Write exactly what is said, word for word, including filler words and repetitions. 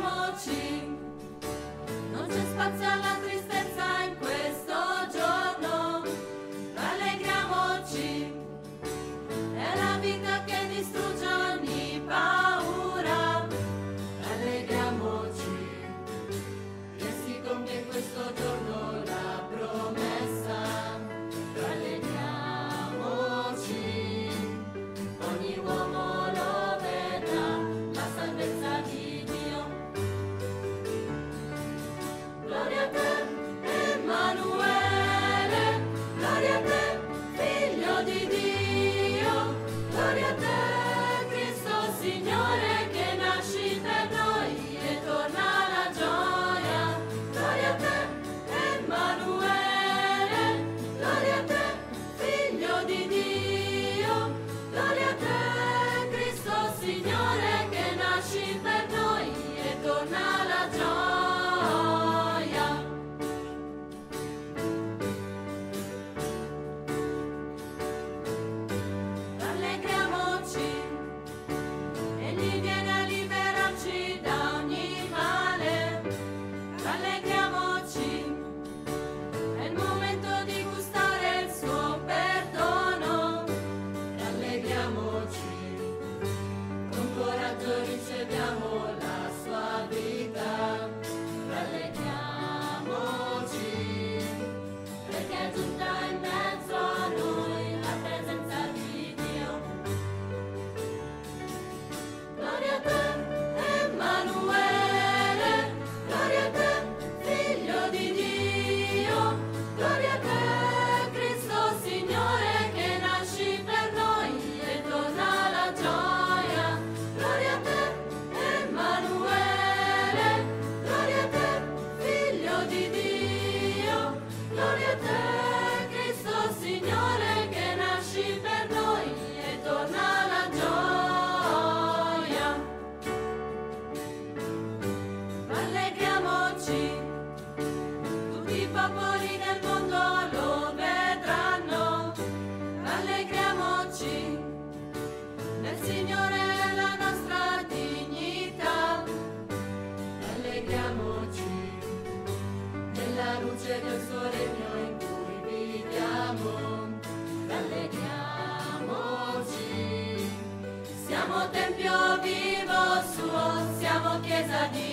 rallegriamoci, non c'è spazio alla tristezza in questo giorno, rallegriamoci, è la vita che distrugge ogni paura, rallegriamoci, che si compie in questo giorno la promessa, rallegriamoci, ogni uomo lo vedrà, la salvezza di Dio. Gloria a te, Emanuele, gloria a te, Figlio di Dio, gloria a te, Cristo Signore, che nasci per noi e torna la gioia. Gloria a te, Emanuele, gloria a te, Figlio di Dio, gloria a te, Cristo Signore, che nasci per noi e torna la gioia. Rallegriamoci, egli viene a liberarci da ogni male. Rallegriamoci, è il momento di gustare il suo perdono. Rallegriamoci, con coraggio riceviamo la sua vita. Rallegriamoci, perché è giunta in mezzo a noi la presenza di Dio. Gloria a te, Emanuele, gloria a te, Figlio di Dio, gloria a te, Cristo Signore, che nasci per noi e torna la gioia. Gloria a te, Emanuele, gloria a te, Figlio di Dio, gloria a te, Cristo Signore, che nasci per noi e torna la gioia. Rallegriamoci, tutti i popoli del mondo lo vedranno. Rallegriamoci, nel Signore è la nostra dignità. Rallegriamoci, nella luce del suo regno in cui viviamo. Rallegriamoci, siamo tempio vivo suo, siamo chiesa di